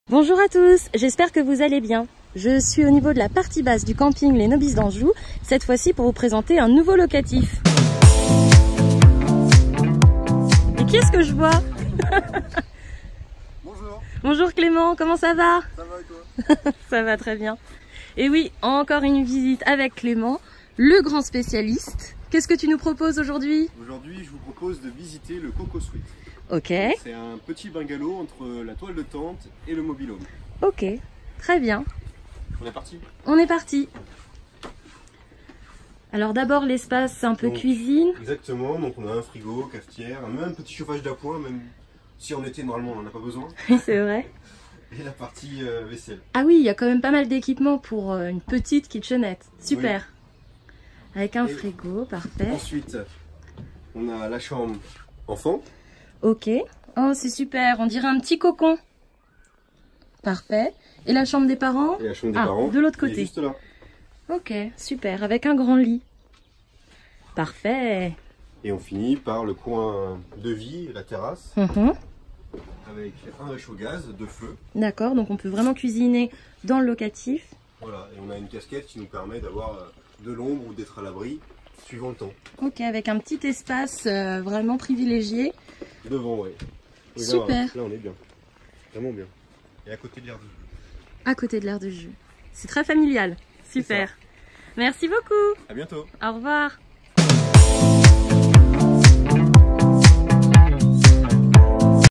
Bonjour à tous, j'espère que vous allez bien. Je suis au niveau de la partie basse du camping Les Nobices d'Anjou, cette fois-ci pour vous présenter un nouveau locatif. Et qui est-ce que je vois? Bonjour. Bonjour Clément, comment ça va? Ça va et toi? Ça va très bien. Et oui, encore une visite avec Clément, le grand spécialiste. Qu'est-ce que tu nous proposes aujourd'hui? Aujourd'hui, je vous propose de visiter le Coco Suite. Ok. C'est un petit bungalow entre la toile de tente et le mobil-home. Ok, très bien. On est parti? On est parti. Alors d'abord l'espace, c'est un peu cuisine. Exactement, donc on a un frigo, cafetière, même un petit chauffage d'appoint, même si en été normalement on n'en a pas besoin. C'est vrai. Et la partie vaisselle. Ah oui, il y a quand même pas mal d'équipements pour une petite kitchenette. Super. Oui. Avec un frigo, parfait. Ensuite, on a la chambre enfant. Ok. Oh, c'est super. On dirait un petit cocon. Parfait. Et la chambre des parents? Et la chambre des parents. De l'autre côté. Juste là. Ok, super. Avec un grand lit. Parfait. Et on finit par le coin de vie, la terrasse. Avec un réchaud gaz, 2 feux. D'accord, donc on peut vraiment cuisiner dans le locatif. Voilà, et on a une casquette qui nous permet d'avoir de l'ombre ou d'être à l'abri suivant le temps. Ok, avec un petit espace vraiment privilégié. Devant, oui. Super. Là, on est bien. Vraiment bien. Et à côté de l'air de jeu. À côté de l'air de jeu. C'est très familial. Super. Merci beaucoup. À bientôt. Au revoir.